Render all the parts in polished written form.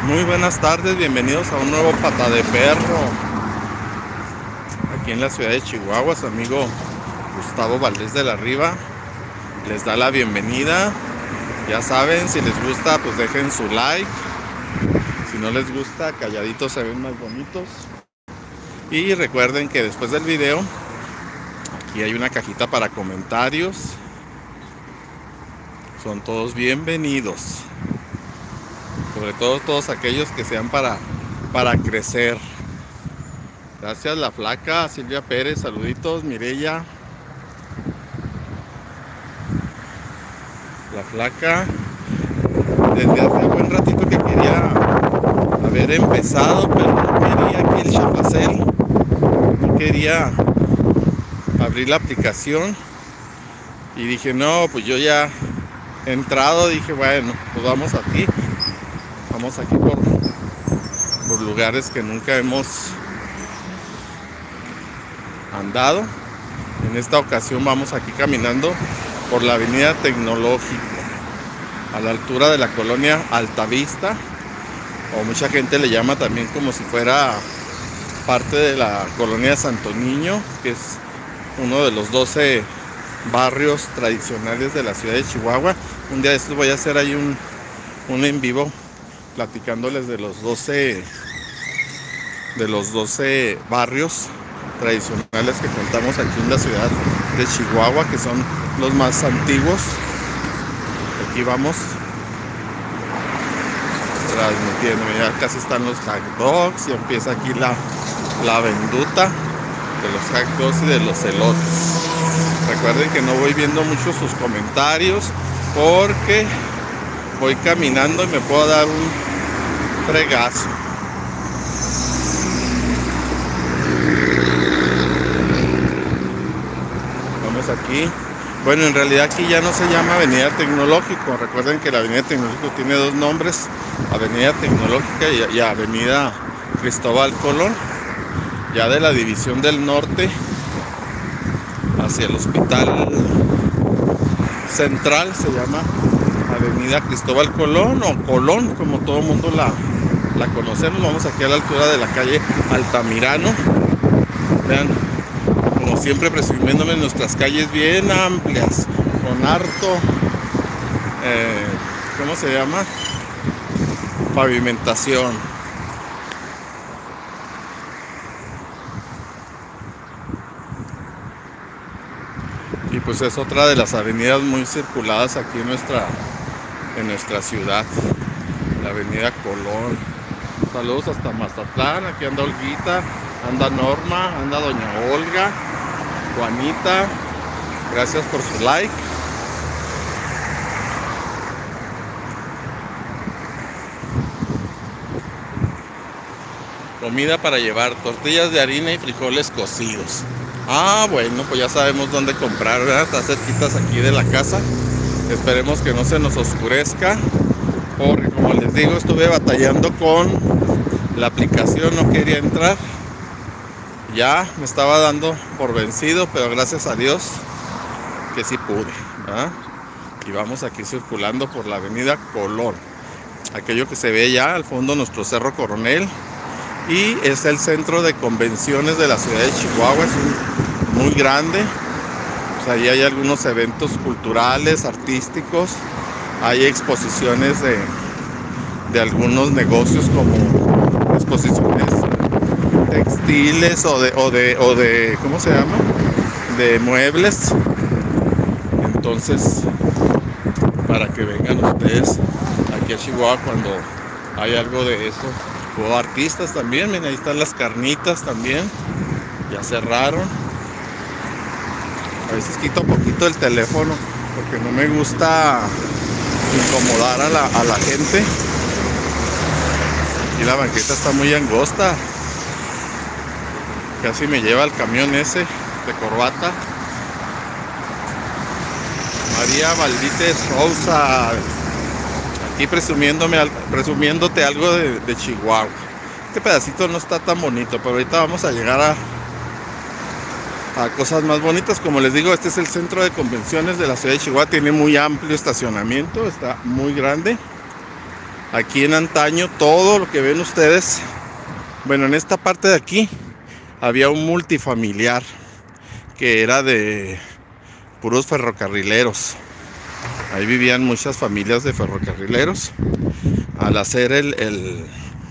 Muy buenas tardes, bienvenidos a un nuevo Pata de Perro. Aquí en la ciudad de Chihuahua, su amigo Gustavo Valdés de la Riva les da la bienvenida. Ya saben, si les gusta, pues dejen su like. Si no les gusta, calladitos se ven más bonitos. Y recuerden que después del video, aquí hay una cajita para comentarios. Son todos bienvenidos. Sobre todo todos aquellos que sean para crecer. Gracias, La Flaca, Silvia Pérez, saluditos, Mireya. La Flaca, desde hace buen ratito que quería haber empezado, pero no quería aquí el Chafacel, no quería abrir la aplicación y dije no, pues yo ya he entrado, dije bueno, pues vamos aquí por lugares que nunca hemos andado. En esta ocasión vamos aquí caminando por la avenida Tecnológico, a la altura de la colonia Altavista, o mucha gente le llama también como si fuera parte de la colonia Santo Niño, que es uno de los 12 barrios tradicionales de la ciudad de Chihuahua. Un día de estos voy a hacer ahí un en vivo platicándoles de los 12 barrios tradicionales que contamos aquí en la ciudad de Chihuahua, que son los más antiguos. Aquí vamos transmitiendo, ya casi están los hot dogs y empieza aquí la venduta de los hot dogs y de los elotes. Recuerden que no voy viendo mucho sus comentarios porque voy caminando y me puedo dar un fregazo. Vamos aquí. Bueno, en realidad aquí ya no se llama Avenida Tecnológico. Recuerden que la Avenida Tecnológico tiene dos nombres: Avenida Tecnológica y Avenida Cristóbal Colón. Ya de la División del Norte hacia el Hospital Central se llama Avenida Cristóbal Colón, o Colón, como todo el mundo la conocemos. Vamos aquí a la altura de la calle Altamirano. Vean, como siempre, presumiéndome nuestras calles bien amplias, con harto, ¿cómo se llama? Pavimentación. Y pues es otra de las avenidas muy circuladas aquí en nuestra ciudad, la avenida Colón. Saludos hasta Mazatlán. Aquí anda Olguita, anda Norma, anda doña Olga, Juanita, gracias por su like. Comida para llevar: tortillas de harina y frijoles cocidos. Ah, bueno, pues ya sabemos dónde comprar, ¿verdad? Está cerquitas aquí de la casa. Esperemos que no se nos oscurezca, porque como les digo, estuve batallando con la aplicación, no quería entrar. Ya me estaba dando por vencido, pero gracias a Dios que sí pude, ¿verdad? Y vamos aquí circulando por la avenida Colón, aquello que se ve ya al fondo, nuestro Cerro Coronel, y es el centro de convenciones de la ciudad de Chihuahua. Es muy grande. Pues ahí hay algunos eventos culturales, artísticos, hay exposiciones de algunos negocios, como exposiciones textiles o de ¿cómo se llama? De muebles. Entonces, para que vengan ustedes aquí a Chihuahua cuando hay algo de eso. O artistas también, miren, ahí están las carnitas también, ya cerraron. A veces quito un poquito el teléfono porque no me gusta incomodar a la gente. Aquí la banqueta está muy angosta, casi me lleva el camión ese de corbata. María Valdite Sousa, aquí presumiéndote algo de Chihuahua. Este pedacito no está tan bonito, pero ahorita vamos a llegar a cosas más bonitas. Como les digo, este es el centro de convenciones de la ciudad de Chihuahua. Tiene muy amplio estacionamiento, está muy grande. Aquí en antaño, todo lo que ven ustedes, bueno, en esta parte de aquí había un multifamiliar que era de puros ferrocarrileros. Ahí vivían muchas familias de ferrocarrileros. Al hacer el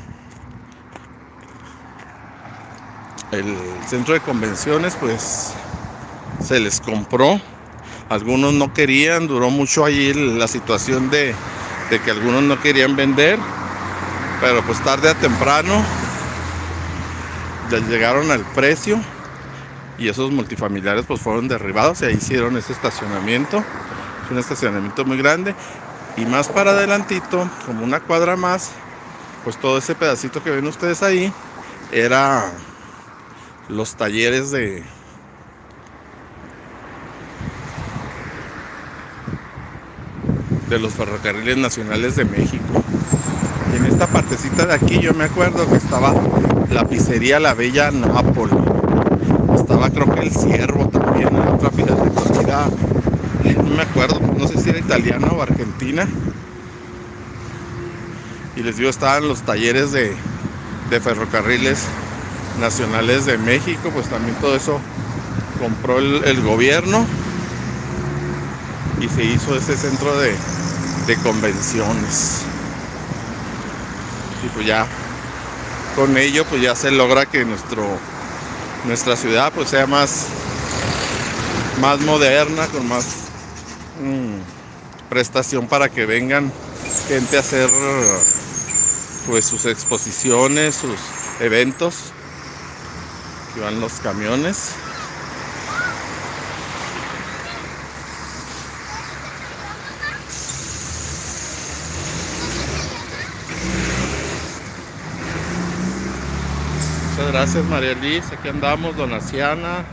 centro de convenciones, pues se les compró. Algunos no querían, duró mucho ahí la situación de que algunos no querían vender, pero pues tarde a temprano ya llegaron al precio y esos multifamiliares pues fueron derribados y ahí hicieron ese estacionamiento. Es un estacionamiento muy grande, y más para adelantito, como una cuadra más, pues todo ese pedacito que ven ustedes ahí era los talleres de los ferrocarriles nacionales de México. Y en esta partecita de aquí yo me acuerdo que estaba la pizzería La Bella Nápoles, estaba creo que el Ciervo también, otra pizzería, no me acuerdo, no sé si era italiana o argentina. Y les digo, estaban los talleres de ferrocarriles nacionales de México, pues también todo eso compró el gobierno y se hizo ese centro de convenciones. Y pues ya con ello pues ya se logra que nuestra ciudad pues sea más moderna, con más prestación para que vengan gente a hacer pues sus exposiciones, sus eventos. Aquí van los camiones. Muchas gracias, María Liz. Aquí andamos, Donaciana.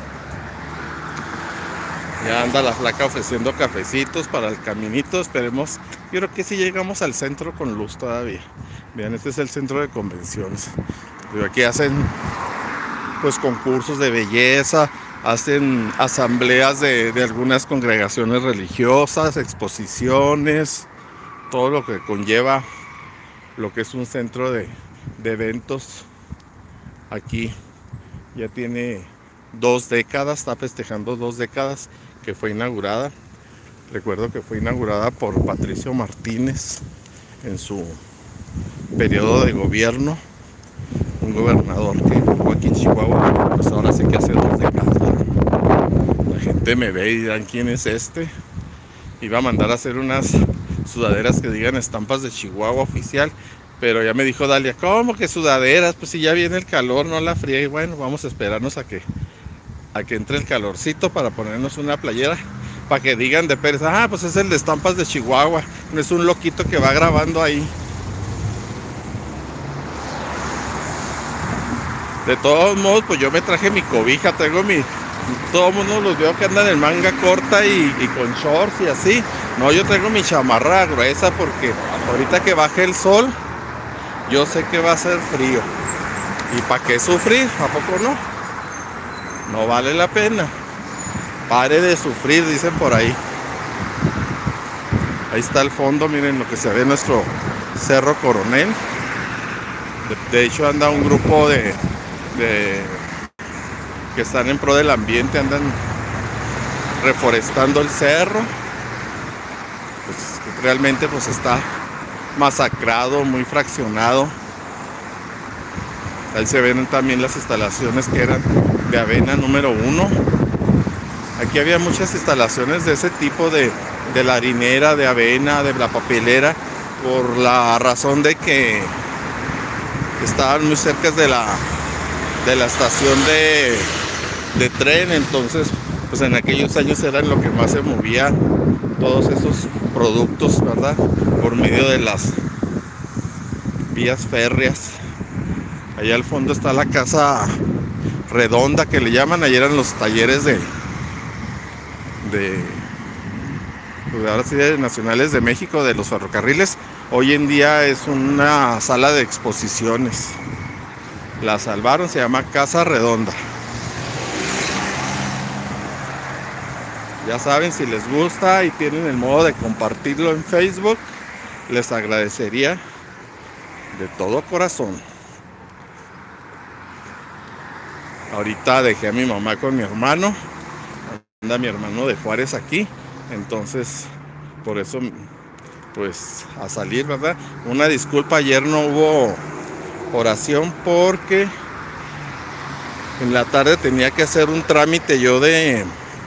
Ya anda la flaca ofreciendo cafecitos para el caminito. Esperemos. Yo creo que sí llegamos al centro con luz todavía. Vean, este es el centro de convenciones. Aquí hacen pues concursos de belleza, hacen asambleas de algunas congregaciones religiosas, exposiciones, todo lo que conlleva lo que es un centro de eventos. Aquí ya tiene 2 décadas, está festejando 2 décadas que fue inaugurada. Recuerdo que fue inaugurada por Patricio Martínez en su periodo de gobierno, un gobernador que jugó aquí en Chihuahua, pues ahora sí que hace 2 décadas. La gente me ve y dirán, ¿quién es este? Iba a mandar a hacer unas sudaderas que digan estampas de Chihuahua oficial, pero ya me dijo Dalia, ¿cómo que sudaderas? Pues si ya viene el calor, no la fría. Y bueno, vamos a esperarnos a que entre el calorcito para ponernos una playera, para que digan de Pérez, pues es el de estampas de Chihuahua, no es un loquito que va grabando ahí. De todos modos, pues yo me traje mi cobija, traigo todo el mundo los veo que andan en manga corta y con shorts y así. No, yo traigo mi chamarra gruesa porque ahorita que baje el sol, yo sé que va a ser frío. ¿Y para qué sufrir? ¿A poco no? No vale la pena. Pare de sufrir, dicen por ahí. Ahí está el fondo, miren lo que se ve, nuestro Cerro Coronel. De hecho anda un grupo de que están en pro del ambiente, andan reforestando el cerro. Pues que realmente pues está masacrado, muy fraccionado. Ahí se ven también las instalaciones que eran de avena número 1. Aquí había muchas instalaciones de ese tipo, de la harinera, de avena, de la papelera, por la razón de que estaban muy cerca de la estación de tren. Entonces pues en aquellos años eran lo que más se movía, todos esos productos, ¿verdad? Por medio de las vías férreas. Allá al fondo está la casa redonda que le llaman. Allí eran los talleres pues ahora sí, de nacionales de México, de los ferrocarriles. Hoy en día es una sala de exposiciones. La salvaron, se llama Casa Redonda. Ya saben, si les gusta y tienen el modo de compartirlo en Facebook, les agradecería de todo corazón. Ahorita dejé a mi mamá con mi hermano. Anda mi hermano de Juárez aquí. Entonces, por eso, pues, a salir, ¿verdad? Una disculpa, ayer no hubo oración porque en la tarde tenía que hacer un trámite yo de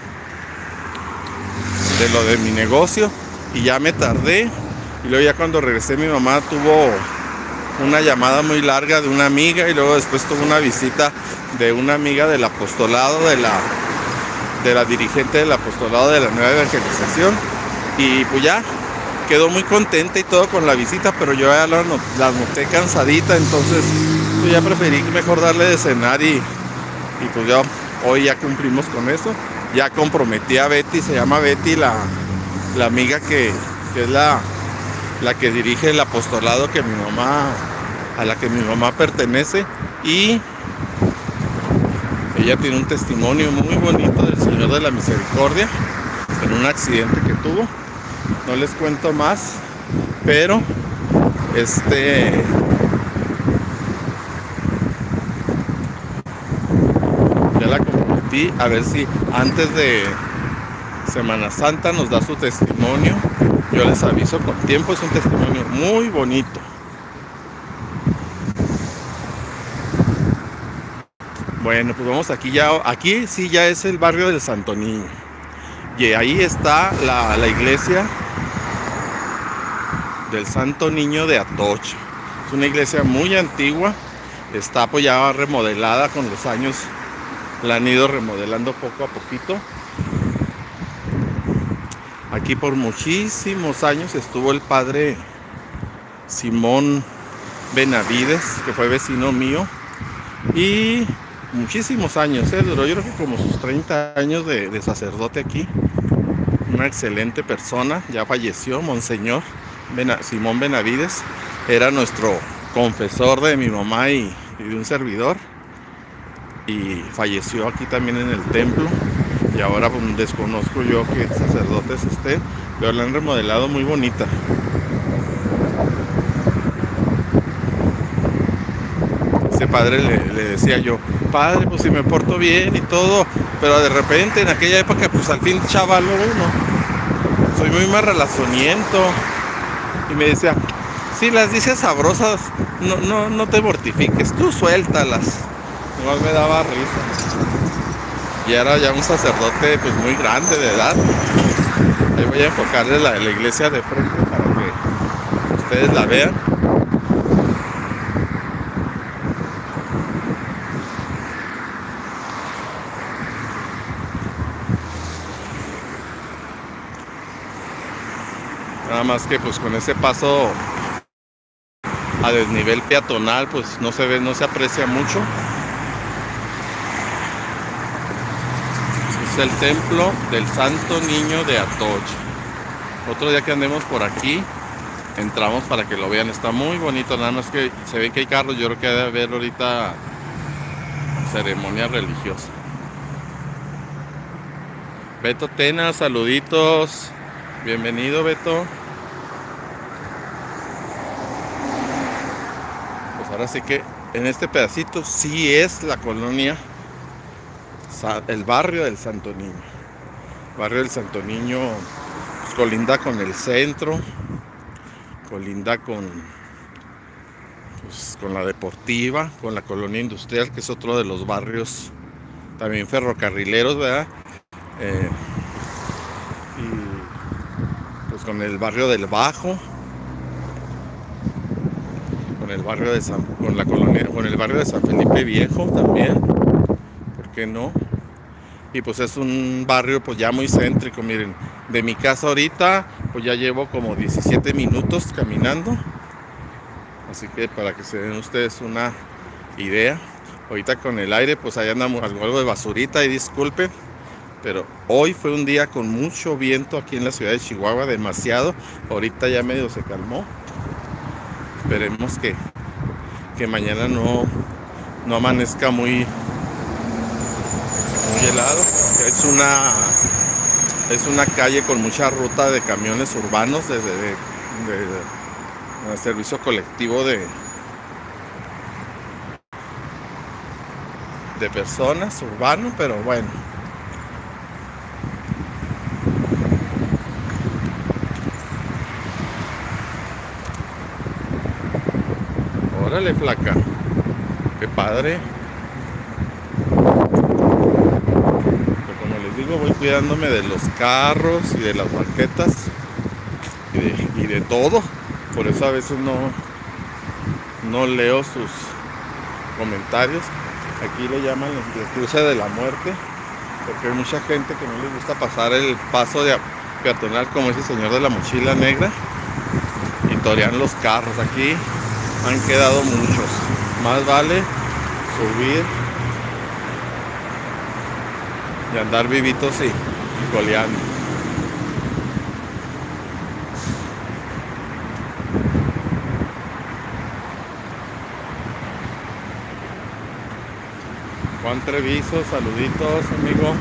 lo de mi negocio y ya me tardé. Y luego ya cuando regresé mi mamá tuvo una llamada muy larga de una amiga y luego después tuvo una visita de una amiga del apostolado, de la dirigente del apostolado de la nueva evangelización. Y pues ya quedó muy contenta y todo con la visita, pero yo ya la noté cansadita, entonces pues ya preferí mejor darle de cenar y pues ya hoy ya cumplimos con eso. Ya comprometí a Betty, se llama Betty la amiga que es la que dirige el apostolado a la que mi mamá pertenece, y ella tiene un testimonio muy bonito del Señor de la Misericordia en un accidente que tuvo. No les cuento más, pero ya la comprometí a ver si antes de Semana Santa nos da su testimonio. Yo les aviso con tiempo, es un testimonio muy bonito. Bueno, pues vamos aquí sí ya es el barrio del Santo Niño. Y ahí está la iglesia del Santo Niño de Atocha. Es una iglesia muy antigua, está pues ya remodelada con los años, la han ido remodelando poco a poquito. Aquí por muchísimos años estuvo el padre Simón Benavides, que fue vecino mío, y muchísimos años, duró yo creo que como sus 30 años de sacerdote aquí. Una excelente persona, ya falleció, Monseñor Simón Benavides, era nuestro confesor de mi mamá y de un servidor, y falleció aquí también en el templo. Y ahora pues, desconozco yo qué sacerdotes estén, pero la han remodelado muy bonita. Ese padre le decía yo, padre, pues si me porto bien y todo, pero de repente en aquella época, pues al fin chavalo uno, soy muy marralazoniento. Y me decía, si las dices sabrosas, no te mortifiques, tú suéltalas. Igual me daba risa. Y era ya un sacerdote pues muy grande de edad. Ahí voy a enfocarle la iglesia de frente para que ustedes la vean. Nada más que pues con ese paso a desnivel peatonal pues no se aprecia mucho. Es el templo del Santo Niño de Atocha. Otro día que andemos por aquí, entramos para que lo vean. Está muy bonito, nada más que se ve que hay carros. Yo creo que debe haber ahorita ceremonia religiosa. Beto Tena, saluditos. Bienvenido, Beto. Pues ahora sí que en este pedacito sí es la colonia, el barrio del Santo Niño. El barrio del Santo Niño pues, colinda con el centro, colinda con la Deportiva, con la colonia industrial, que es otro de los barrios también ferrocarrileros, ¿verdad? Y pues con el barrio del Bajo, con el barrio de con el barrio de San Felipe Viejo también, ¿por qué no? Y pues es un barrio pues ya muy céntrico. Miren, de mi casa ahorita pues ya llevo como 17 minutos caminando, así que para que se den ustedes una idea. Ahorita con el aire pues ahí andamos algo de basurita, y disculpen, pero hoy fue un día con mucho viento aquí en la ciudad de Chihuahua, demasiado. Ahorita ya medio se calmó. Esperemos que mañana no amanezca muy helado. Es una calle con mucha ruta de camiones urbanos servicio colectivo de personas, urbano, pero bueno. Órale, flaca, qué padre. Pero como les digo, voy cuidándome de los carros y de las banquetas y de todo. Por eso a veces no leo sus comentarios. Aquí le llaman el cruce de la muerte, porque hay mucha gente que no les gusta pasar el paso de peatonal, como ese señor de la mochila negra, y torean los carros. Aquí han quedado muchos. Más vale subir y andar vivitos y coleando. Juan Treviso, saluditos, amigo.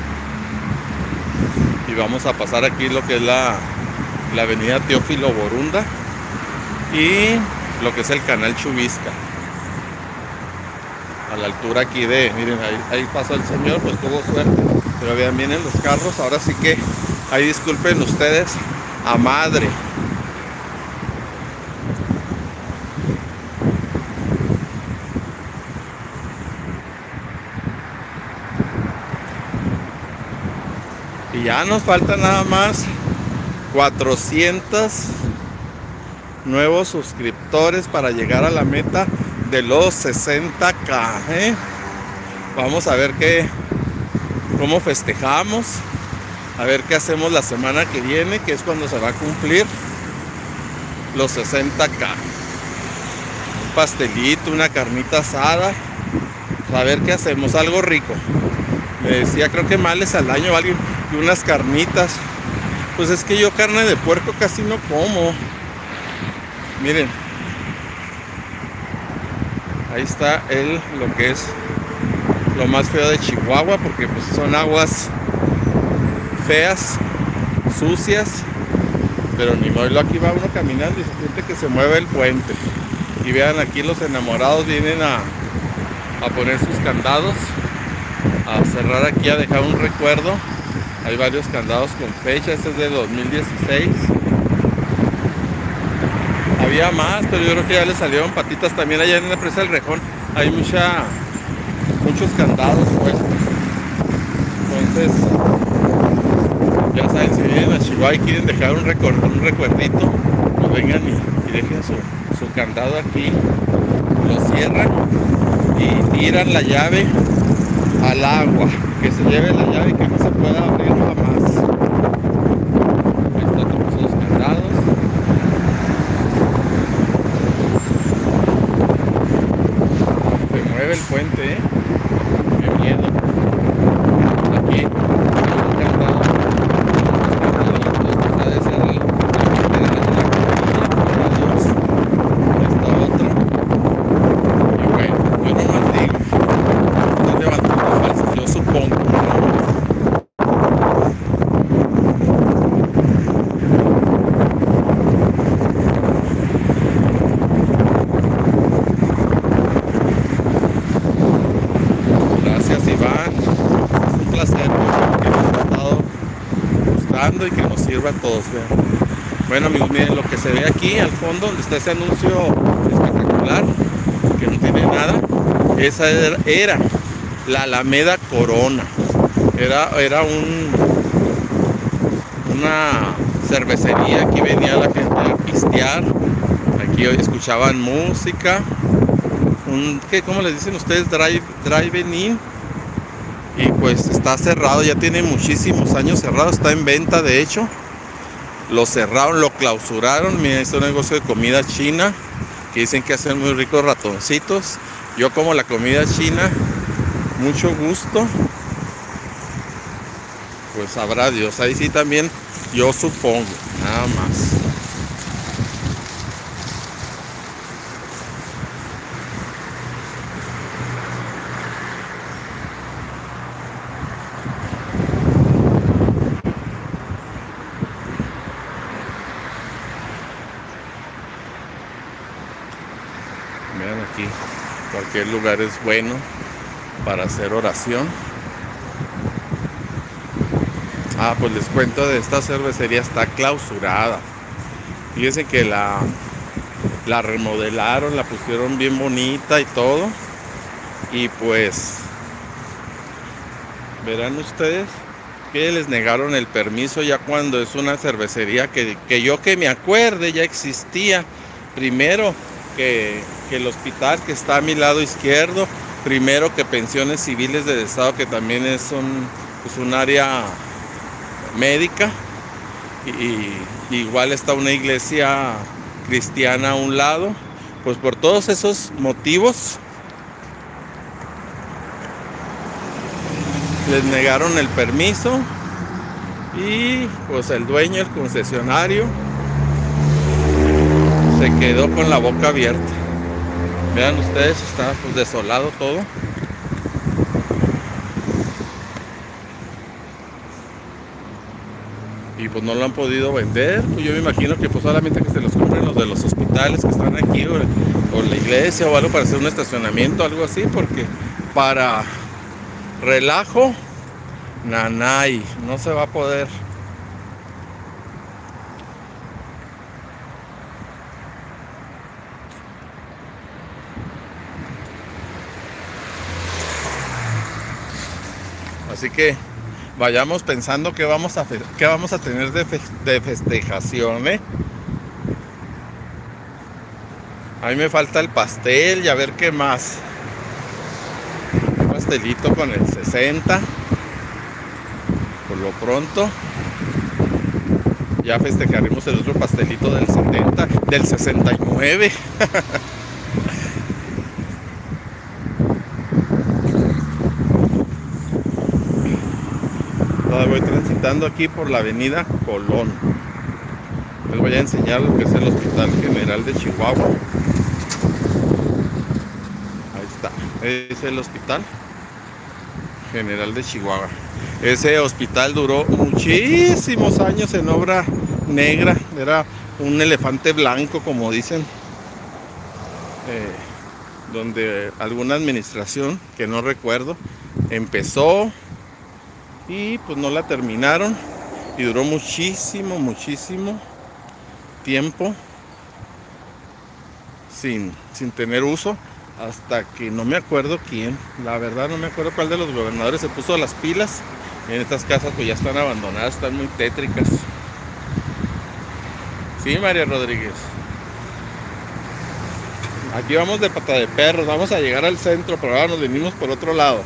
Y vamos a pasar aquí lo que es la avenida Teófilo Borunda y lo que es el canal Chubisca. A la altura aquí miren, ahí pasó el señor, pues tuvo suerte. Pero vean, vienen los carros, ahora sí que, ahí disculpen ustedes, a madre. Y ya nos faltan nada más 400 nuevos suscriptores para llegar a la meta de los 60K, ¿eh? Vamos a ver cómo festejamos, a ver qué hacemos la semana que viene, que es cuando se va a cumplir los 60K. Un pastelito, una carnita asada, a ver qué hacemos, algo rico. Me decía, creo que males al año alguien, y unas carnitas. Pues es que yo carne de puerco casi no como. Miren, ahí está lo que es lo más feo de Chihuahua, porque pues son aguas feas, sucias, pero ni modo. Aquí va uno caminando y se siente que se mueve el puente. Y vean, aquí los enamorados vienen a poner sus candados, a cerrar aquí, a dejar un recuerdo. Hay varios candados con fecha, este es de 2016. Había más, pero yo creo que ya le salieron patitas. También allá en la presa del Rejón hay muchos candados puestos. Entonces, ya saben, si vienen a Chihuahua y quieren dejar un recuerdito, pues vengan y dejen su candado aquí. Lo cierran y tiran la llave al agua, que se lleve la llave y que no se pueda abrir jamás. Ahí están todos los candados. Se mueve el puente, qué miedo. Aquí un candado, pues ha de ser la parte de la luz. Está otro. Y bueno, yo nomás digo, estoy levantando falsas, yo supongo, ¿no? Gracias, Iván. Es un placer que nos ha estado gustando y que nos sirva a todos. Vean. Bueno, amigos, miren lo que se ve aquí al fondo, donde está ese anuncio espectacular, que no tiene nada. Esa era la Alameda Corona. Era una cervecería. Aquí venía la gente a pistear. Aquí hoy escuchaban música. ¿Cómo les dicen ustedes? Drive-in. Y pues está cerrado, ya tiene muchísimos años cerrado, está en venta de hecho. Lo cerraron, lo clausuraron. Miren, este es un negocio de comida china, que dicen que hacen muy ricos ratoncitos. Yo como la comida china, mucho gusto. Pues sabrá Dios, ahí sí también yo supongo, nada más. Vean aquí, cualquier lugar es bueno para hacer oración. Ah, pues les cuento de esta cervecería, está clausurada. Fíjense que la remodelaron, la pusieron bien bonita y todo. Y pues verán ustedes que les negaron el permiso ya cuando es una cervecería que yo que me acuerde ya existía. Primero que el hospital que está a mi lado izquierdo, primero que Pensiones Civiles del Estado, que también es un área médica, y igual está una iglesia cristiana a un lado. Pues por todos esos motivos les negaron el permiso y pues el dueño, el concesionario, se quedó con la boca abierta. Vean ustedes, está pues desolado todo. Y pues no lo han podido vender. Pues yo me imagino que pues solamente que se los compren los de los hospitales que están aquí, o la iglesia o algo, para hacer un estacionamiento, algo así, porque para relajo, nanay, no se va a poder. Así que vayamos pensando qué vamos a tener de festejación, ¿eh? A mí me falta el pastel y a ver qué más. Un pastelito con el 60. Por lo pronto. Ya festejaremos el otro pastelito del 70, del 69. Voy transitando aquí por la avenida Colón. Les voy a enseñar lo que es el Hospital General de Chihuahua. Ahí está, es el Hospital General de Chihuahua. Ese hospital duró muchísimos años en obra negra. Era un elefante blanco, como dicen, donde alguna administración, que no recuerdo, empezó y pues no la terminaron, y duró muchísimo tiempo sin tener uso, hasta que no me acuerdo quién, la verdad no me acuerdo cuál de los gobernadores se puso las pilas. En estas casas pues ya están abandonadas, están muy tétricas. Sí, María Rodríguez. Aquí vamos de pata de perros, vamos a llegar al centro, pero ahora nos venimos por otro lado.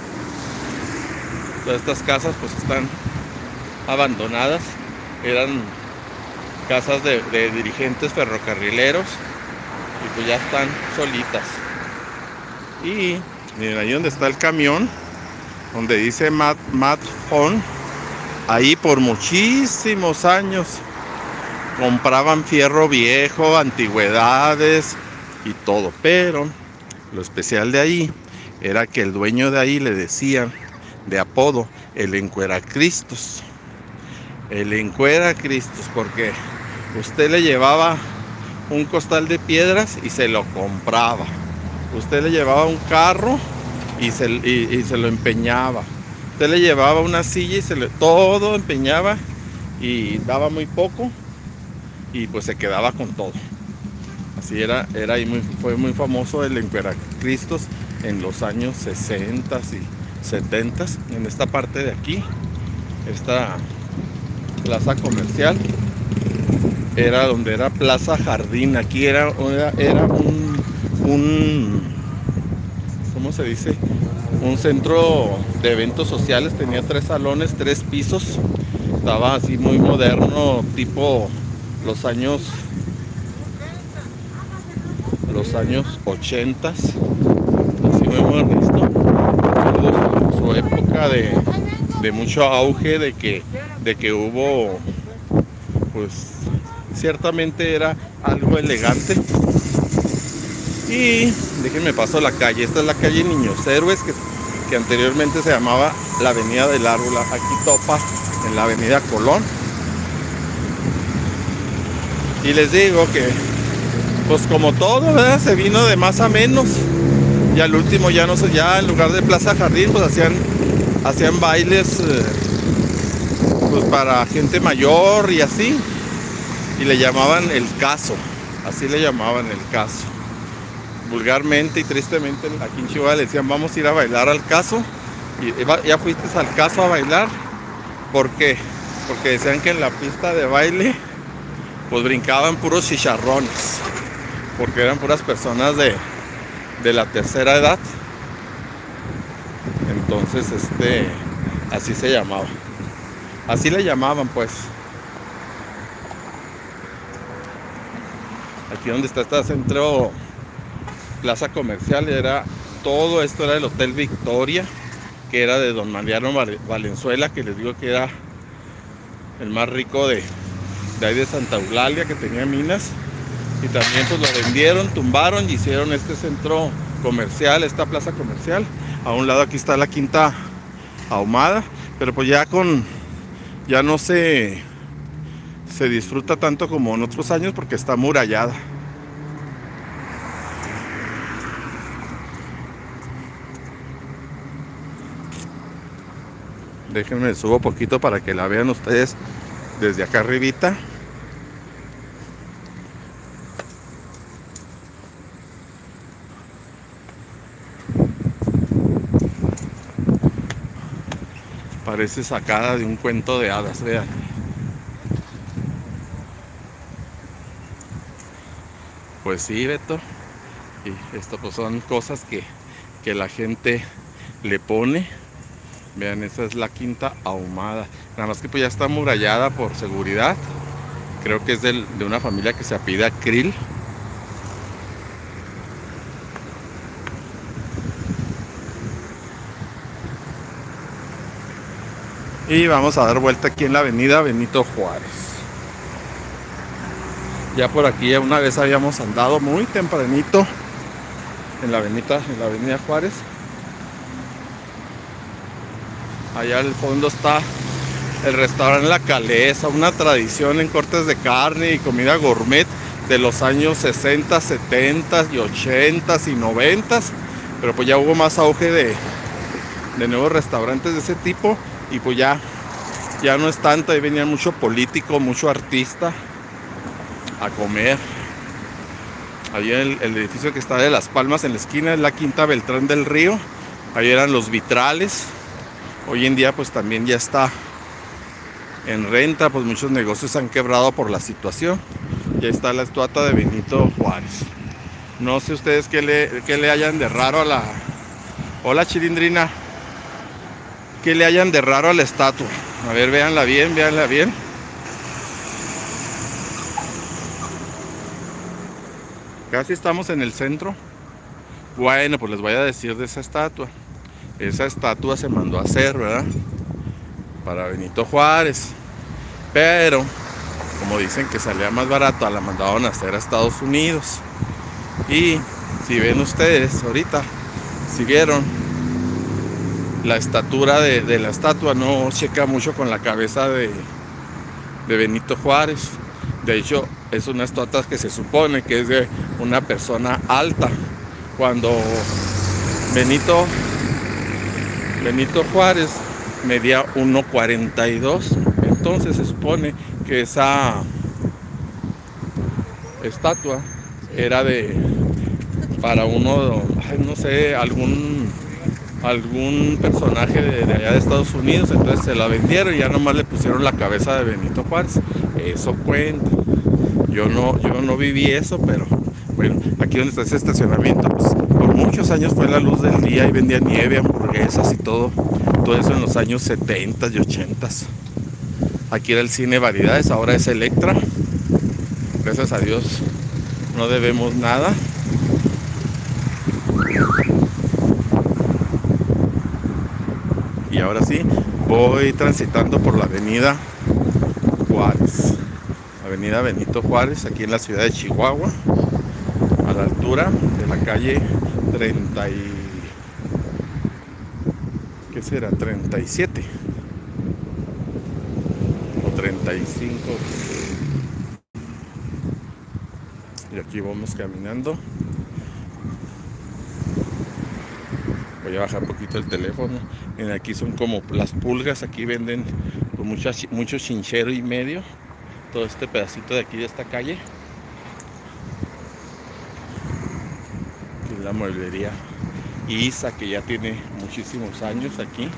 Todas estas casas pues están abandonadas, eran casas de dirigentes ferrocarrileros y pues ya están solitas. Y miren, ahí donde está el camión, donde dice Madphone, ahí por muchísimos años compraban fierro viejo, antigüedades y todo, pero lo especial de ahí era que el dueño de ahí le decían de apodo el Encueracristos. El Encueracristos, porque usted le llevaba un costal de piedras y se lo compraba. Usted le llevaba un carro y se lo empeñaba. Usted le llevaba una silla y todo empeñaba, y daba muy poco y pues se quedaba con todo. Así era y fue muy famoso el Encueracristos en los años 60 y 70. En esta parte de aquí, esta plaza comercial, era donde era Plaza Jardín. Aquí era un ¿cómo se dice? Un centro de eventos sociales. Tenía 3 salones, 3 pisos. Estaba así muy moderno, tipo los años 80, así muy modernista. Su época de mucho auge, de que hubo, pues ciertamente era algo elegante. Y déjenme paso la calle. Esta es la calle Niños Héroes, que anteriormente se llamaba la Avenida del Árbol. Aquí topa en la Avenida Colón. Y les digo que pues como todo, ¿verdad? Se vino de más a menos. Y al último ya no sé, ya en lugar de Plaza Jardín, pues hacían bailes pues para gente mayor y así. Y le llamaban el caso. Así le llamaban el caso. Vulgarmente y tristemente aquí en Chihuahua le decían, vamos a ir a bailar al caso. Y ya fuiste al caso a bailar. ¿Por qué? Porque decían que en la pista de baile pues brincaban puros chicharrones, porque eran puras personas de la tercera edad. Entonces así se llamaba, así le llamaban pues. Aquí donde está este centro, plaza comercial, todo esto era el Hotel Victoria, que era de don Mariano Valenzuela, que les digo que era el más rico de ahí de Santa Eulalia, que tenía minas. Y también pues lo vendieron, tumbaron y hicieron este centro comercial, esta plaza comercial. A un lado aquí está la Quinta Ahumada, pero pues ya no se disfruta tanto como en otros años porque está amurallada. Déjenme subo poquito para que la vean ustedes desde acá arribita. Parece sacada de un cuento de hadas, vean. Pues sí, Beto. Y esto pues son cosas que la gente le pone. Vean, esa es la Quinta Ahumada. Nada más que pues ya está amurallada por seguridad. Creo que es de una familia que se apellida Krill. Y vamos a dar vuelta aquí en la avenida Benito Juárez. Ya por aquí una vez habíamos andado muy tempranito en la avenida Juárez. Allá al fondo está el restaurante La Calesa, una tradición en cortes de carne y comida gourmet de los años 60, 70 y 80 y 90. Pero pues ya hubo más auge de nuevos restaurantes de ese tipo. Y pues ya no es tanto, ahí venía mucho político, mucho artista a comer. Ahí el edificio que está de Las Palmas en la esquina es la Quinta Beltrán del Río. Ahí eran los vitrales. Hoy en día pues también ya está en renta, pues muchos negocios han quebrado por la situación. Y ahí está la estatua de Benito Juárez. No sé ustedes qué le hayan de raro a la... Hola, Chilindrina. ¿Qué le hayan de raro a la estatua? A ver, véanla bien, véanla bien. Casi estamos en el centro. Bueno, pues les voy a decir de esa estatua. Esa estatua se mandó a hacer, ¿verdad? Para Benito Juárez. Pero, como dicen que salía más barato, la mandaron a hacer a Estados Unidos. Y si ven ustedes ahorita, si vieron, la estatura de la estatua no checa mucho con la cabeza de Benito Juárez. De hecho, es una estatua que se supone que es de una persona alta. Cuando Benito Juárez medía 1.42, entonces se supone que esa estatua era para uno, no sé, algún personaje de allá de Estados Unidos. Entonces se la vendieron y ya nomás le pusieron la cabeza de Benito Juárez. Eso cuenta. Yo no viví eso, pero bueno, aquí donde está ese estacionamiento, pues por muchos años fue la luz del día y vendía nieve, hamburguesas y todo eso en los años 70 y 80. Aquí era el cine Variedades, ahora es Electra. Gracias a Dios no debemos nada. Y ahora sí, voy transitando por la avenida Juárez, avenida Benito Juárez, aquí en la ciudad de Chihuahua, a la altura de la calle 37 o 35. Y aquí vamos caminando. Voy a bajar un poquito el teléfono. Miren, aquí son como las pulgas. Aquí venden con mucho chinchero y medio. Todo este pedacito de aquí de esta calle. Aquí es la mueblería Isa, que ya tiene muchísimos años aquí.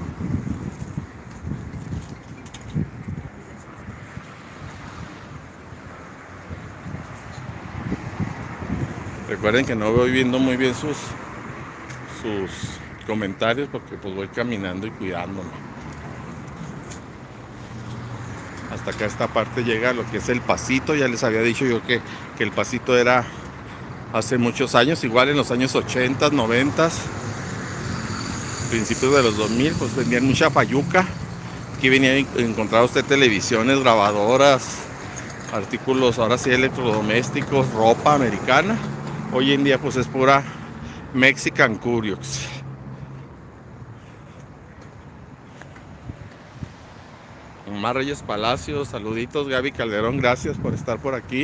Recuerden que no voy viendo muy bien sus comentarios porque pues voy caminando y cuidándome. Hasta acá esta parte llega lo que es el Pasito. Ya les había dicho yo que el Pasito era hace muchos años, igual en los años 80, 90, principios de los 2000, pues vendían mucha fayuca. Aquí venía a encontrar usted televisiones, grabadoras, artículos ahora sí electrodomésticos, ropa americana. Hoy en día pues es pura Mexican Curios. Omar Reyes Palacios, saluditos. Gaby Calderón, gracias por estar por aquí.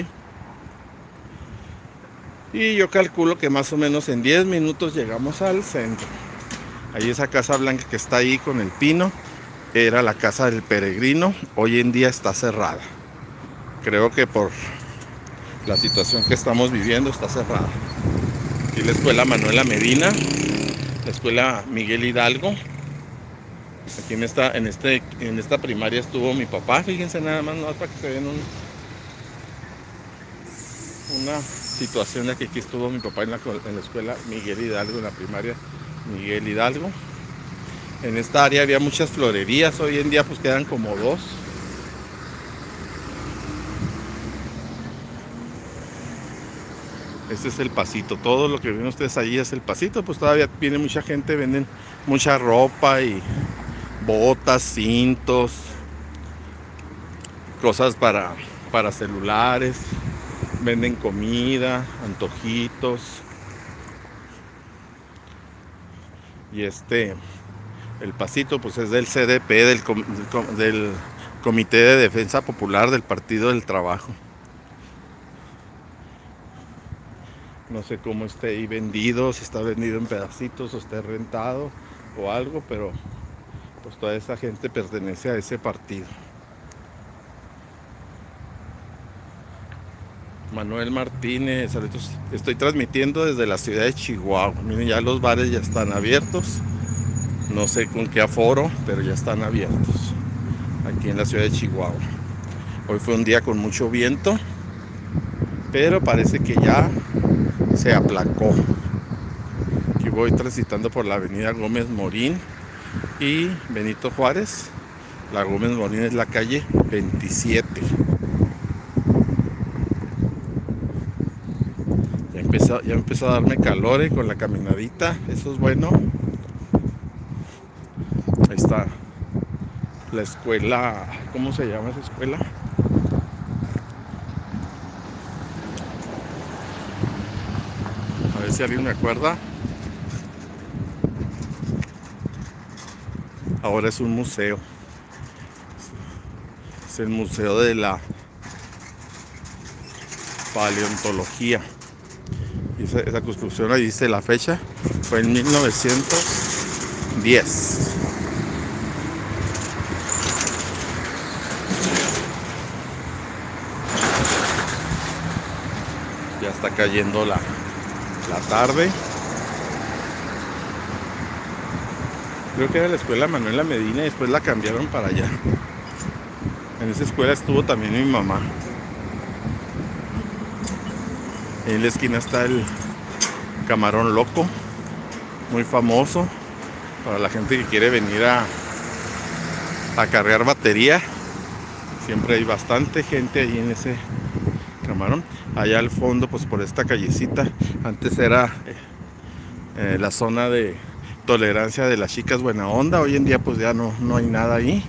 Y yo calculo que más o menos en 10 minutos llegamos al centro. Ahí esa casa blanca que está ahí con el pino era la casa del peregrino. Hoy en día está cerrada. Creo que por la situación que estamos viviendo está cerrada. Aquí la escuela Manuela Medina, la escuela Miguel Hidalgo. Aquí en esta primaria estuvo mi papá. Fíjense nada más, no, para que se den una situación de que aquí estuvo mi papá en la escuela Miguel Hidalgo, en la primaria Miguel Hidalgo. En esta área había muchas florerías. Hoy en día pues quedan como 2. Este es el Pasito. Todo lo que ven ustedes allí es el Pasito. Pues todavía viene mucha gente, venden mucha ropa y botas, cintos, cosas para celulares. Venden comida, antojitos. Y el Pasito pues es del CDP, del Comité de Defensa Popular del Partido del Trabajo. No sé cómo esté ahí vendido, si está vendido en pedacitos o esté rentado o algo, pero pues toda esa gente pertenece a ese partido. Manuel Martínez, saludos. Estoy transmitiendo desde la ciudad de Chihuahua. Miren, ya los bares ya están abiertos. No sé con qué aforo, pero ya están abiertos aquí en la ciudad de Chihuahua. Hoy fue un día con mucho viento, pero parece que ya se aplacó. Aquí voy transitando por la avenida Gómez Morín y Benito Juárez. La Gómez Morín es la calle 27. Ya empezó a darme calor con la caminadita. Eso es bueno. Ahí está la escuela. ¿Cómo se llama esa escuela? A ver si alguien me acuerda. Ahora es un museo. Es el Museo de la Paleontología. Y esa construcción, ahí dice la fecha, fue en 1910. Ya está cayendo la tarde. Creo que era la escuela Manuela Medina y después la cambiaron para allá. En esa escuela estuvo también mi mamá. En la esquina está el Camarón Loco, muy famoso para la gente que quiere venir a cargar batería. Siempre hay bastante gente ahí en ese camarón. Allá al fondo, pues por esta callecita, antes era la zona de tolerancia de las chicas buena onda. Hoy en día pues ya no hay nada ahí.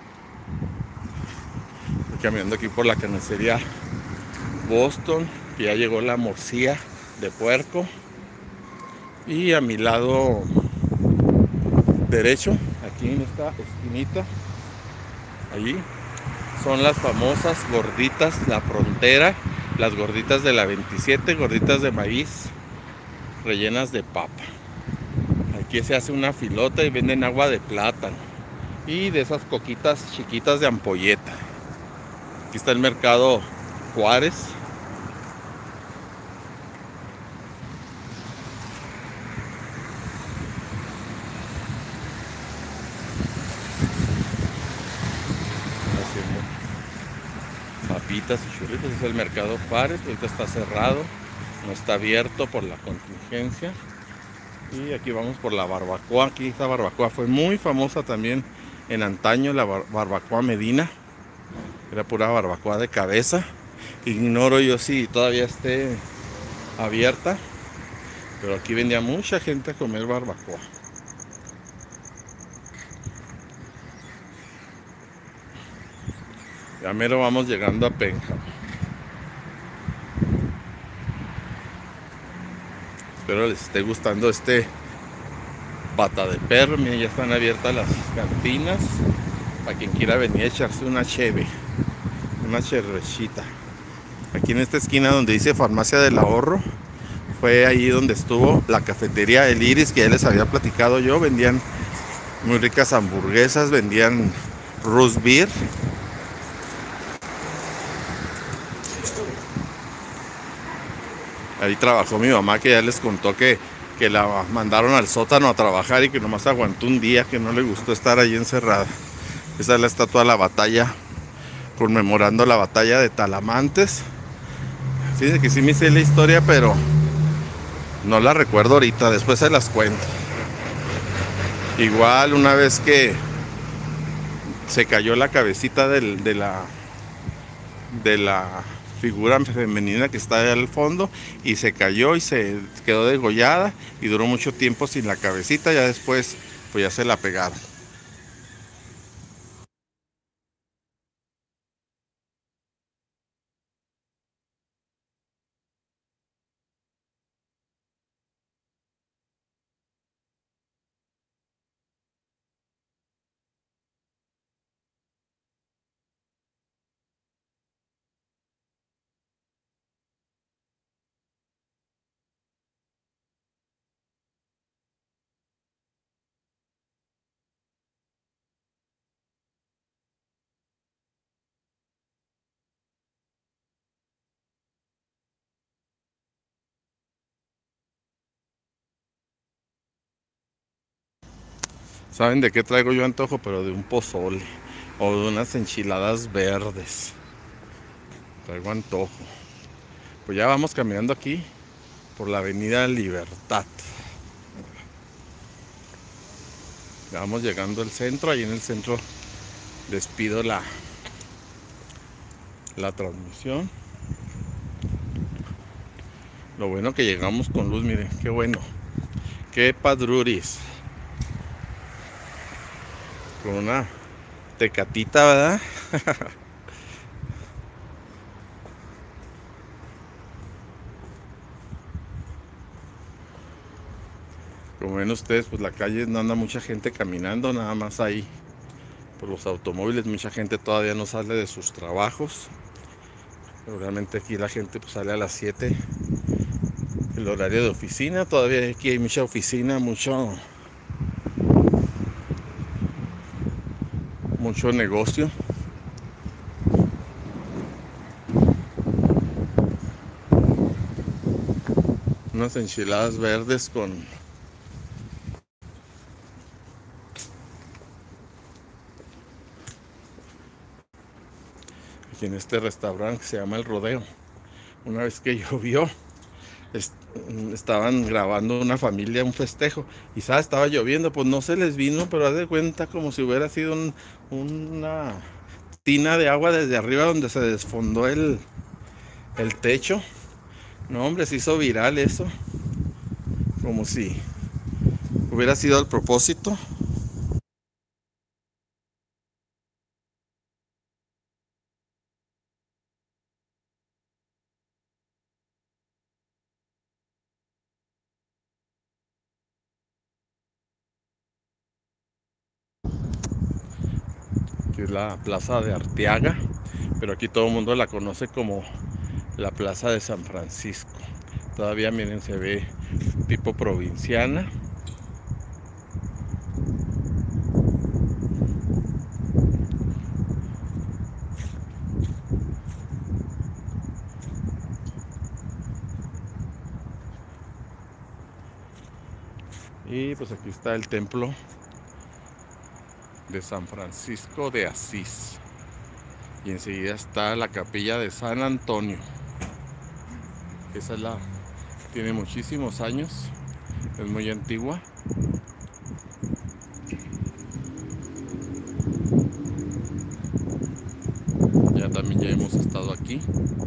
Estoy caminando aquí por la carnicería Boston, que ya llegó la morcilla de puerco. Y a mi lado derecho, aquí en esta esquinita, allí son las famosas gorditas La Frontera. Las gorditas de la 27, gorditas de maíz rellenas de papa. Aquí se hace una filota y venden agua de plátano y de esas coquitas chiquitas de ampolleta. Aquí está el mercado Juárez. Haciendo papitas y churritos. Es el mercado Juárez. Ahorita está cerrado, no está abierto por la contingencia. Y aquí vamos por la barbacoa. Aquí esta barbacoa fue muy famosa también en antaño, la barbacoa Medina. Era pura barbacoa de cabeza. Ignoro yo si todavía esté abierta, pero aquí vendía mucha gente a comer barbacoa. Ya mero vamos llegando a Penja. Espero les esté gustando este Bata de Perro. Miren, ya están abiertas las cantinas para quien quiera venir a echarse una cheve, una cervecita. Aquí en esta esquina donde dice Farmacia del Ahorro, fue ahí donde estuvo la cafetería El Iris, que ya les había platicado yo. Vendían muy ricas hamburguesas, vendían roast beer. Ahí trabajó mi mamá, que ya les contó que la mandaron al sótano a trabajar y que nomás aguantó un día, que no le gustó estar ahí encerrada. Esa es la estatua de la batalla, conmemorando la batalla de Talamantes. Sí, que sí me sé la historia, pero no la recuerdo ahorita, después se las cuento. Igual una vez que se cayó la cabecita de la figura femenina que está ahí al fondo, y se cayó y se quedó degollada y duró mucho tiempo sin la cabecita. Ya después pues ya se la pegaron. ¿Saben de qué traigo yo antojo? Pero de un pozole o de unas enchiladas verdes. Traigo antojo. Pues ya vamos caminando aquí por la avenida Libertad. Ya vamos llegando al centro. Ahí en el centro despido la transmisión. Lo bueno que llegamos con luz, miren, qué bueno. Qué padruris. Con una tecatita, ¿verdad? Como ven ustedes, pues la calle no anda mucha gente caminando, nada más ahí por los automóviles. Mucha gente todavía no sale de sus trabajos. Pero realmente aquí la gente pues sale a las 7, el horario de oficina. Todavía aquí hay mucha oficina, mucho negocio. Unas enchiladas verdes con aquí en este restaurante que se llama El Rodeo. Una vez que llovió, estaban grabando una familia un festejo y ¿sabes? Estaba lloviendo, pues no se les vino, pero haz de cuenta como si hubiera sido una tina de agua desde arriba donde se desfondó el techo. No, hombre, se hizo viral eso, como si hubiera sido al propósito. Que es la plaza de Arteaga, pero aquí todo el mundo la conoce como la plaza de San Francisco. Todavía miren, se ve tipo provinciana. Y pues aquí está el templo de San Francisco de Asís. Y enseguida está la capilla de San Antonio. Esa es tiene muchísimos años, es muy antigua. Ya hemos estado aquí.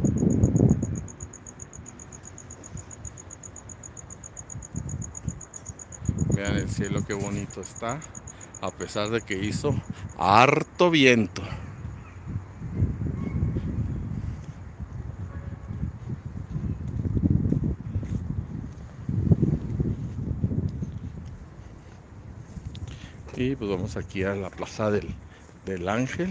Vean el cielo qué bonito está, a pesar de que hizo harto viento. Y pues vamos aquí a la plaza del Ángel.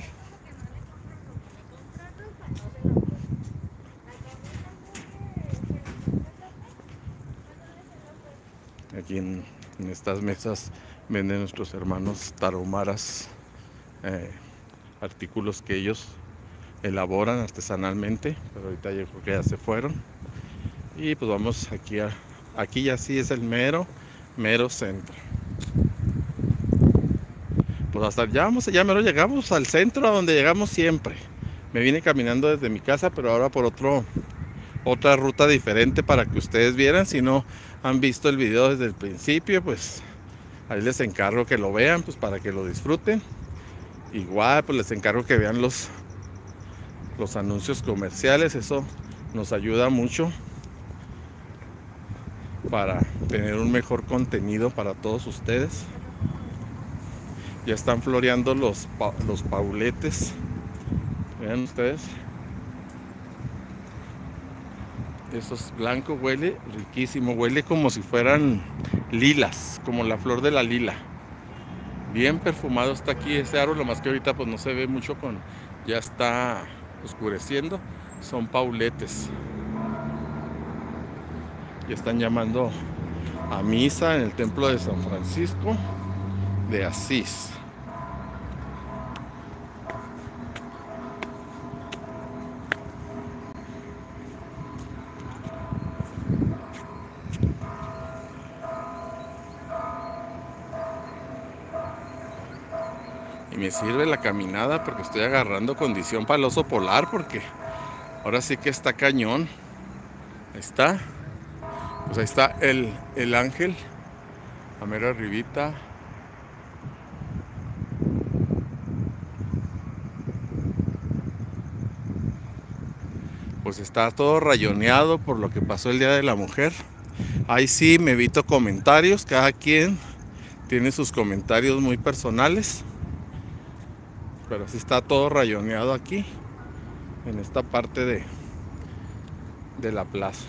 Aquí en estas mesas venden nuestros hermanos tarahumaras artículos que ellos elaboran artesanalmente, pero ahorita yo creo que ya se fueron. Y pues vamos aquí ya sí es el mero centro. Pues hasta ya mero llegamos al centro, a donde llegamos siempre. Me vine caminando desde mi casa, pero ahora por otra ruta diferente para que ustedes vieran. Si no han visto el video desde el principio, pues ahí les encargo que lo vean, pues para que lo disfruten. Igual pues les encargo que vean los anuncios comerciales, eso nos ayuda mucho para tener un mejor contenido para todos ustedes. Ya están floreando los pauletes. Vean ustedes. Eso es blanco, huele riquísimo. Huele como si fueran lilas, como la flor de la lila. Bien perfumado está aquí ese árbol, lo más que ahorita pues no se ve mucho, ya está oscureciendo. Son pauletes. Ya están llamando a misa en el templo de San Francisco de Asís. Y me sirve la caminada porque estoy agarrando condición para el oso polar, porque ahora sí que está cañón. Ahí está. Pues ahí está el ángel, a mero arribita. Pues está todo rayoneado por lo que pasó el Día de la Mujer. Ahí sí me evito comentarios, cada quien tiene sus comentarios muy personales. Pero sí está todo rayoneado aquí, en esta parte de la plaza.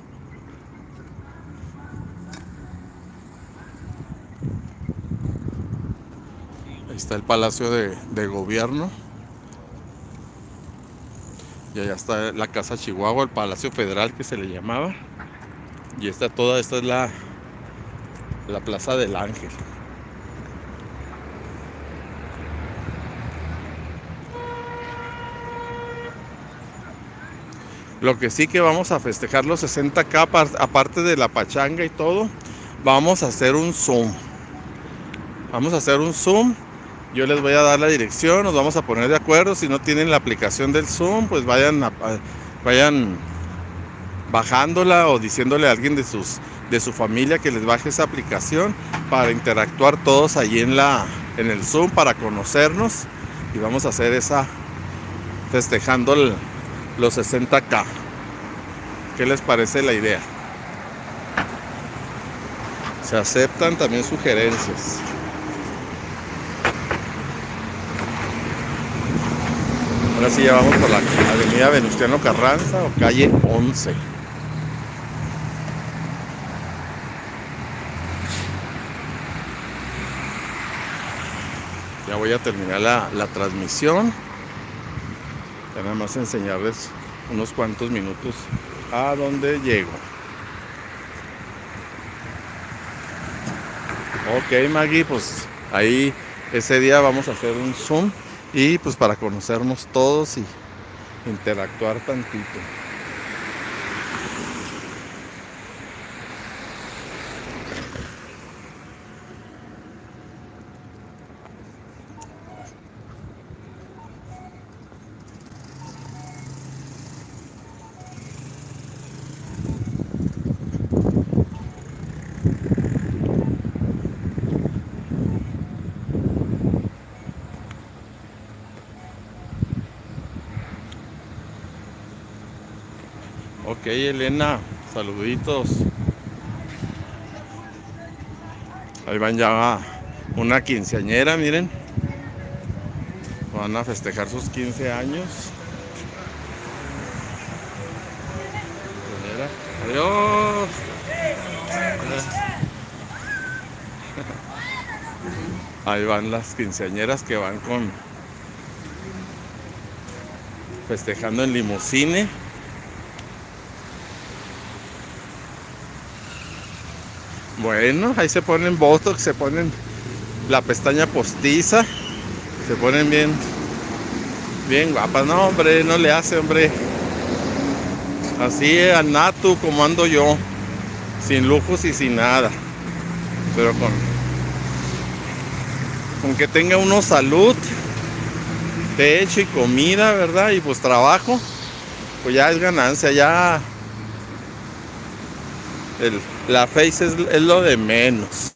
Ahí está el Palacio de Gobierno. Y allá está la Casa Chihuahua, el Palacio Federal que se le llamaba. Y esta es la Plaza del Ángel. Lo que sí que vamos a festejar los 60K, aparte de la pachanga y todo, vamos a hacer un Zoom. Vamos a hacer un Zoom. Yo les voy a dar la dirección, nos vamos a poner de acuerdo. Si no tienen la aplicación del Zoom, pues vayan bajándola o diciéndole a alguien de su familia que les baje esa aplicación para interactuar todos allí en el Zoom, para conocernos. Y vamos a hacer festejando los 60K. ¿Qué les parece la idea? Se aceptan también sugerencias. Ahora sí ya vamos por la avenida Venustiano Carranza o calle 11. Ya voy a terminar la transmisión. Ya nada más enseñarles unos cuantos minutos a donde llego. Ok, Maggie, pues ahí ese día vamos a hacer un Zoom y pues para conocernos todos y interactuar tantito. Ok, Elena, saluditos. Ahí van ya una quinceañera, miren. Van a festejar sus 15 años. Quinceañera. Adiós. Ahí van las quinceañeras que van con festejando en limusine. Bueno, ahí se ponen botox, se ponen la pestaña postiza, se ponen bien guapas. No, hombre, no le hace, hombre. Así a natu como ando yo, sin lujos y sin nada. Pero con que tenga uno salud, techo y comida, ¿verdad? Y pues trabajo, pues ya es ganancia, ya la face es lo de menos.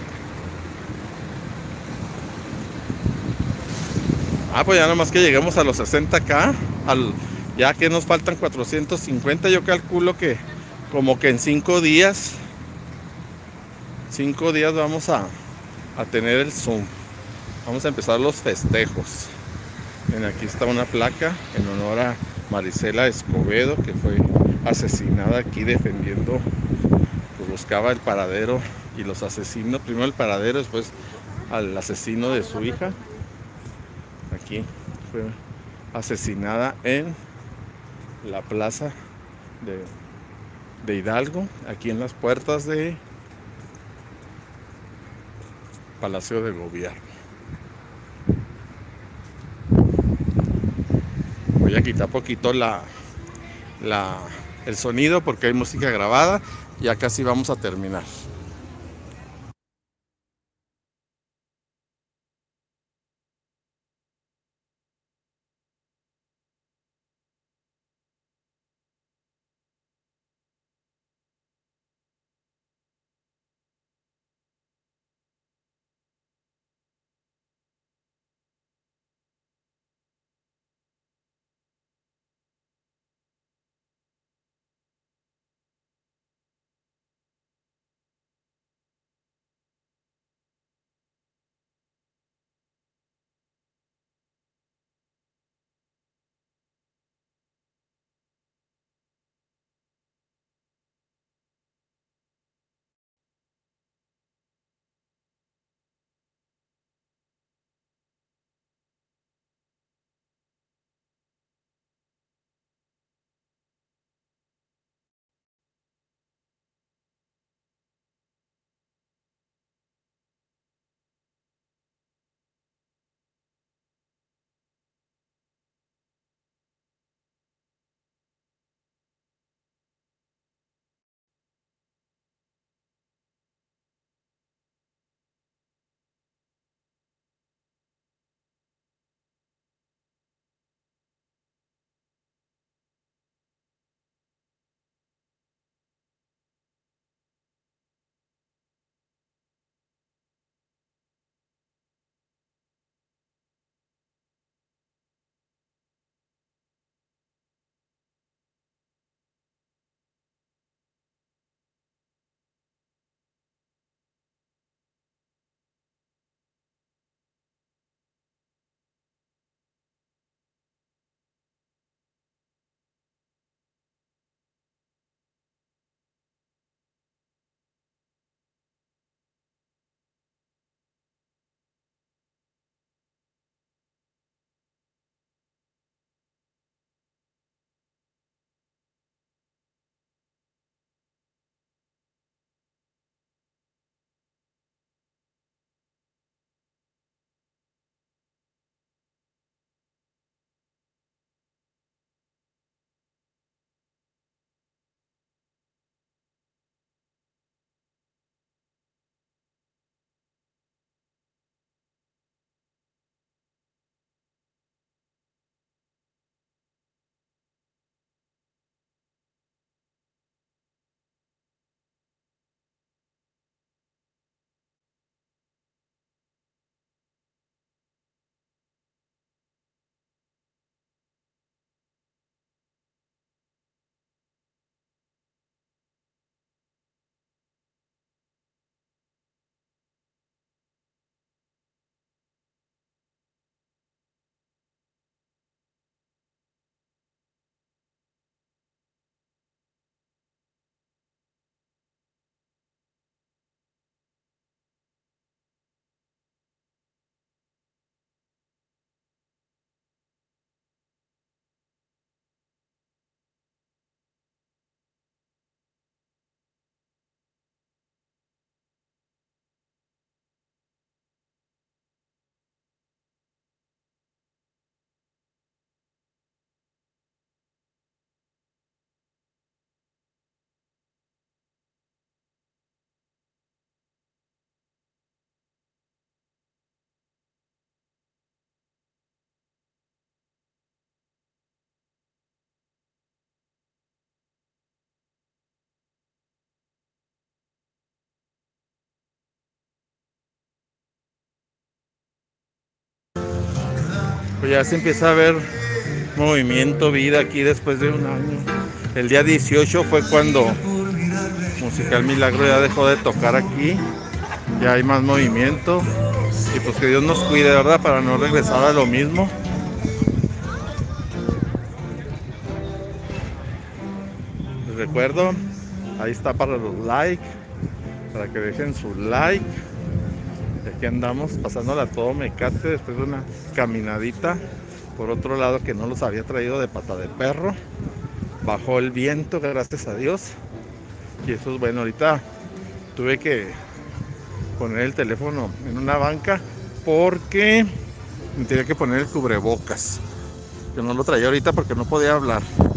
Ah, pues ya nomás que lleguemos a los 60K, ya que nos faltan 450, yo calculo que como que en 5 días vamos a tener el Zoom. Vamos a empezar los festejos. Aquí está una placa en honor a Marisela Escobedo, que fue asesinada aquí defendiendo, pues buscaba el paradero y los asesinos, primero el paradero, después al asesino de su hija. Aquí fue asesinada en la plaza de Hidalgo, aquí en las puertas de Palacio de Gobierno. Voy a quitar poquito el sonido porque hay música grabada. Ya casi vamos a terminar. Pues ya se empieza a ver movimiento, vida aquí después de un año. El día 18 fue cuando Musical Milagro ya dejó de tocar aquí. Ya hay más movimiento. Y pues que Dios nos cuide, ¿verdad? Para no regresar a lo mismo. Les recuerdo, ahí está para los likes, para que dejen su like. Y aquí andamos pasándola todo mecate después de una caminadita por otro lado que no los había traído de pata de perro. Bajó el viento, gracias a Dios. Y eso es bueno. Ahorita tuve que poner el teléfono en una banca porque me tenía que poner el cubrebocas. Yo no lo traía ahorita porque no podía hablar.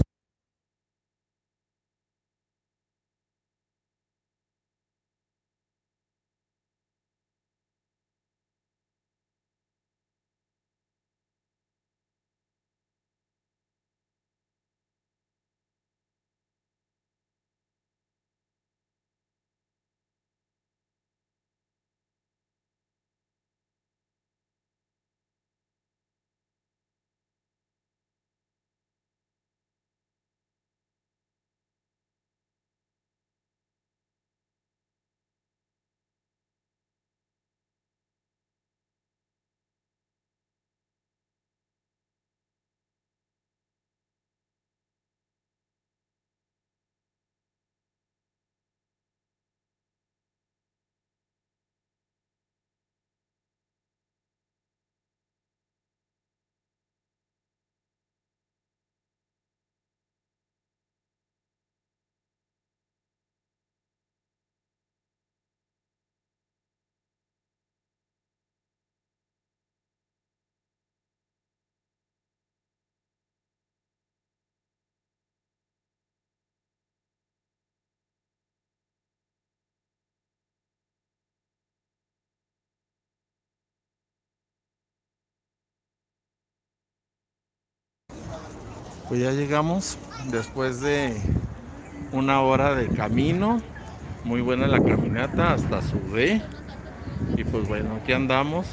Pues ya llegamos después de una hora de camino. Muy buena la caminata, hasta sudé. Y pues bueno, aquí andamos.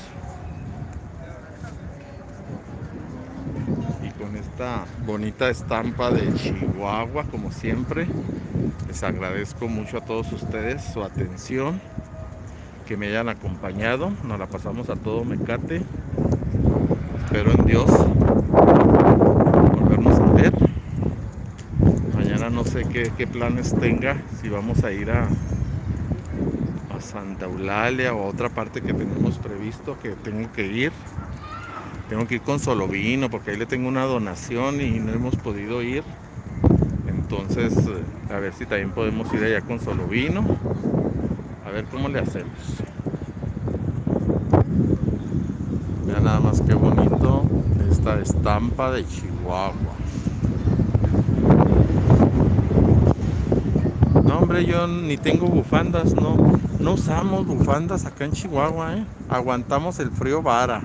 Y con esta bonita estampa de Chihuahua, como siempre. Les agradezco mucho a todos ustedes su atención, que me hayan acompañado. Nos la pasamos a todo mecate. Espero en Dios volvernos a ver. Mañana no sé qué planes tenga, si vamos a ir a Santa Eulalia o a otra parte que tenemos previsto que tengo que ir. Tengo que ir con Solovino porque ahí le tengo una donación y no hemos podido ir. Entonces, a ver si también podemos ir allá con Solovino. A ver cómo le hacemos. Vean nada más qué bonito esta estampa de Chihuahua. No, hombre, yo ni tengo bufandas, no usamos bufandas acá en Chihuahua, ¿eh? Aguantamos el frío vara.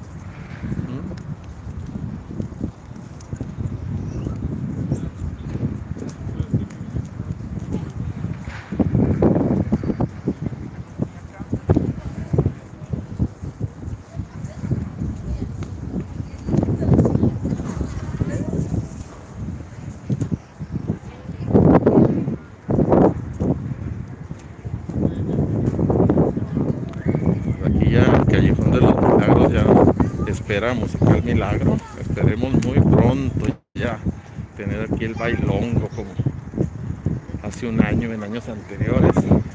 Aquí ya el Callejón de los Milagros ya espera Musical Milagro. Esperemos muy pronto ya tener aquí el bailongo como hace un año, en años anteriores.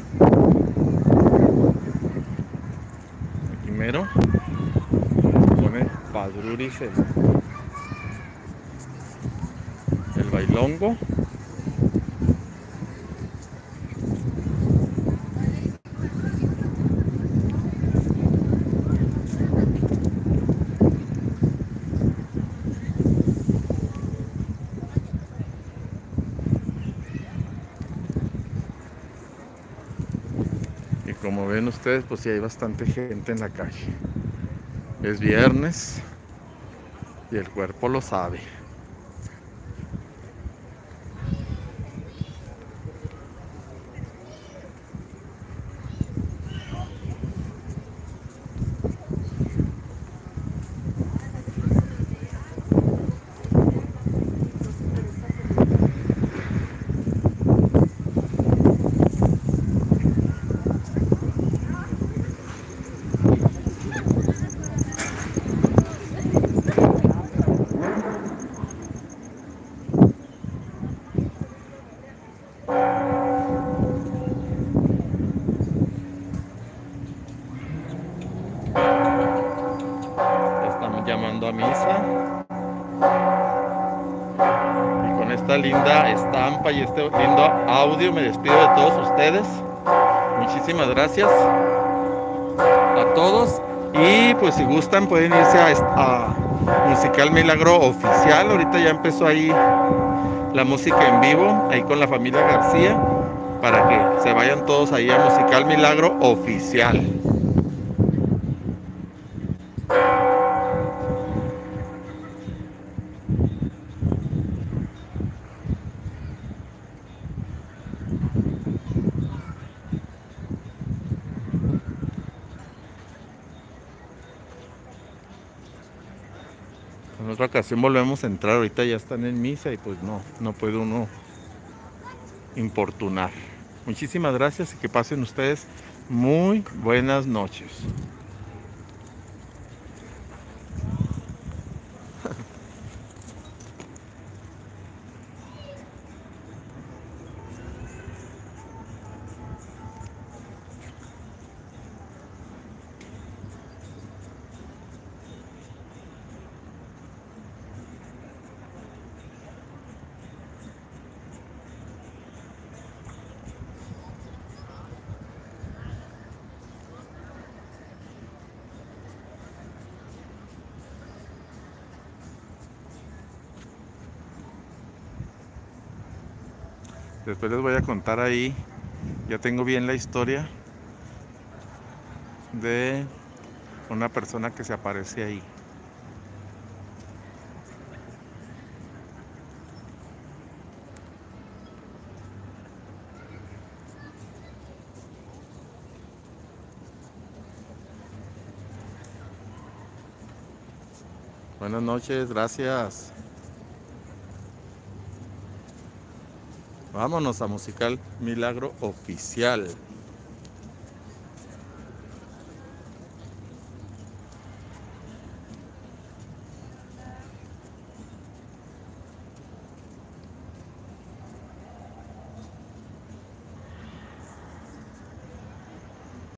Aquí mero pone Padruris el bailongo. Y como ven ustedes, pues sí hay bastante gente en la calle. Es viernes y el cuerpo lo sabe. yendo a misa. Y con esta linda estampa y este lindo audio me despido de todos ustedes. Muchísimas gracias a todos. Y pues si gustan pueden irse a Musical Milagro Oficial. Ahorita ya empezó ahí la música en vivo, ahí con la familia García, para que se vayan todos ahí a Musical Milagro Oficial. En otra ocasión volvemos a entrar, ahorita ya están en misa y pues no puede uno importunar. Muchísimas gracias y que pasen ustedes muy buenas noches. Después les voy a contar ahí, ya tengo bien la historia de una persona que se aparece ahí. Buenas noches, gracias. Vámonos a Musical Milagro Oficial.